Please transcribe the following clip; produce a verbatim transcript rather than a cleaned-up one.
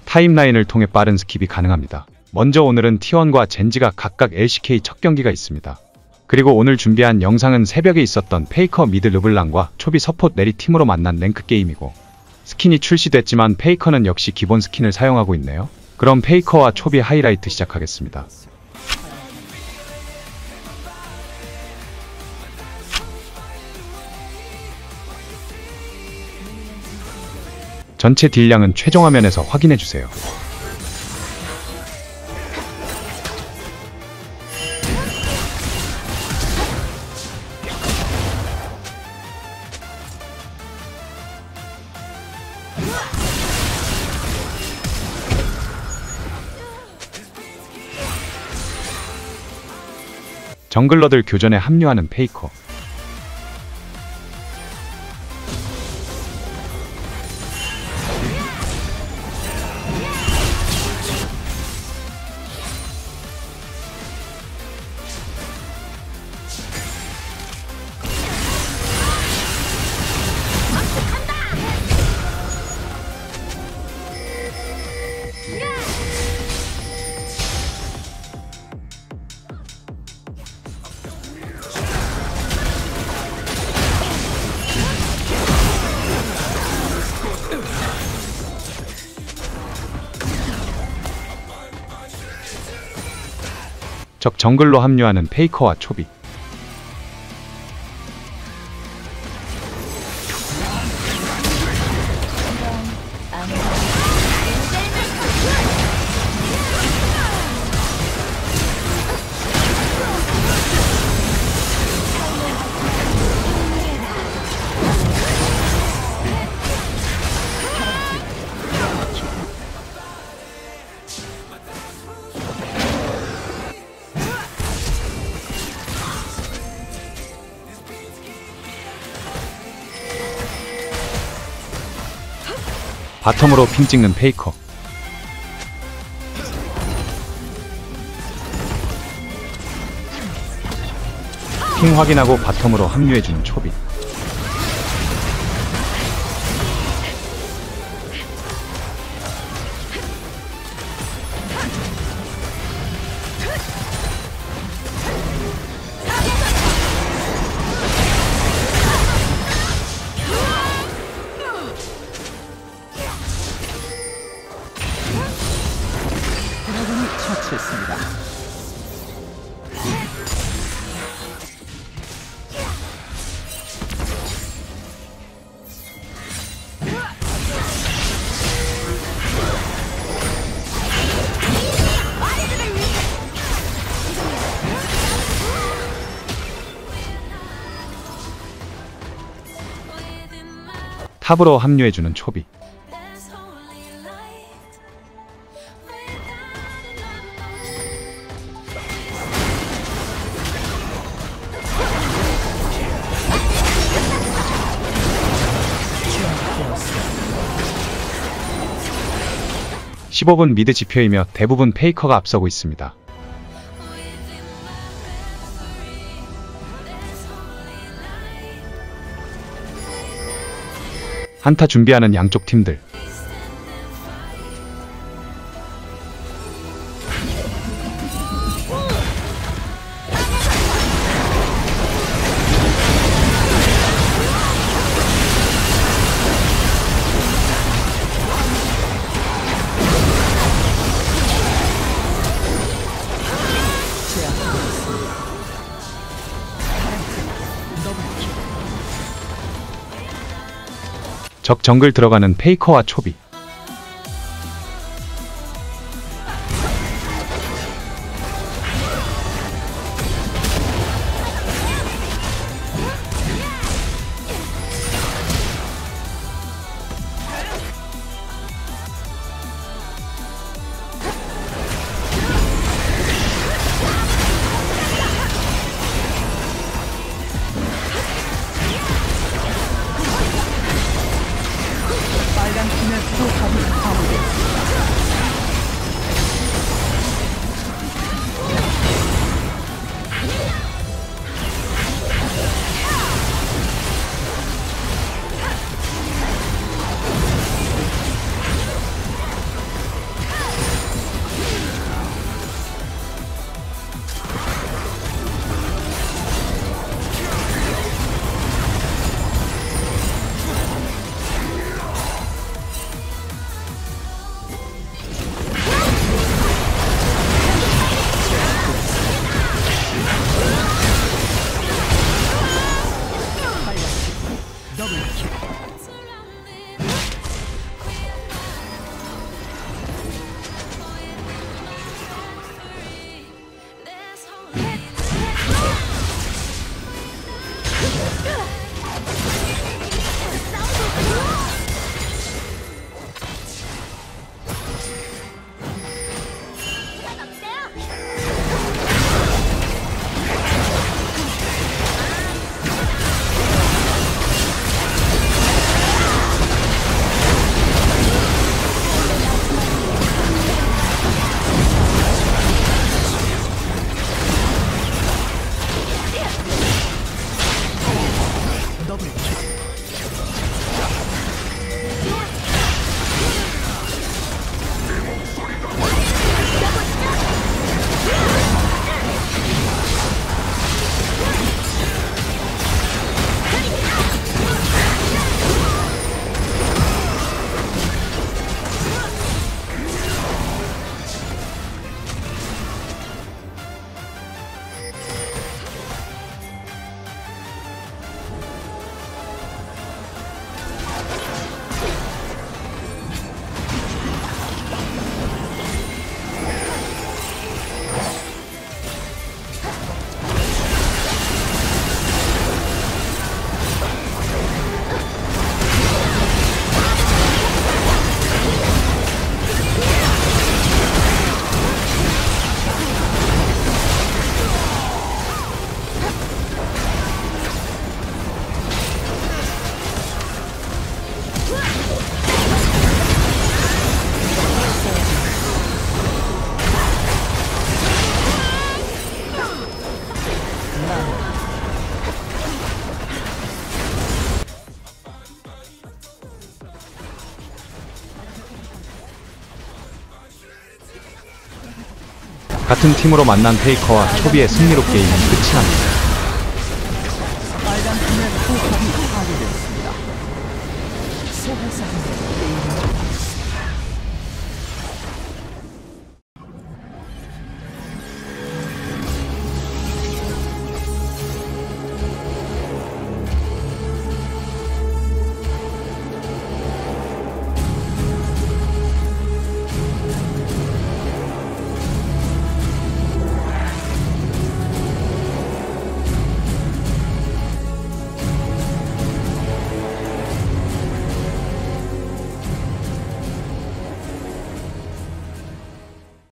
타임라인을 통해 빠른 스킵이 가능합니다. 먼저 오늘은 티 원과 젠지가 각각 엘씨케이 첫 경기가 있습니다. 그리고 오늘 준비한 영상은 새벽에 있었던 페이커 미드 르블랑과 초비 서폿 내리 팀으로 만난 랭크 게임이고, 스킨이 출시됐지만 페이커는 역시 기본 스킨을 사용하고 있네요. 그럼 페이커와 초비 하이라이트 시작하겠습니다. 전체 딜량은 최종 화면에서 확인해주세요. 정글러들 교전에 합류하는 페이커. 적 정글로 합류하는 페이커와 초비. 바텀으로 핑 찍는 페이커. 핑 확인하고 바텀으로 합류해주는 초비. 처치했습니다. 탑으로 합류해주는 초비. 십오 분 미드 지표이며 대부분 페이커가 앞서고 있습니다. 한타 준비하는 양쪽 팀들. 적 정글 들어가는 페이커와 초비. 빨간 팀의 더블킬. 같은 팀으로 만난 페이커와 초비의 승리로 게임은 끝이 납니다. 빨간 팀의 포탑이 파괴되었습니다. 소환사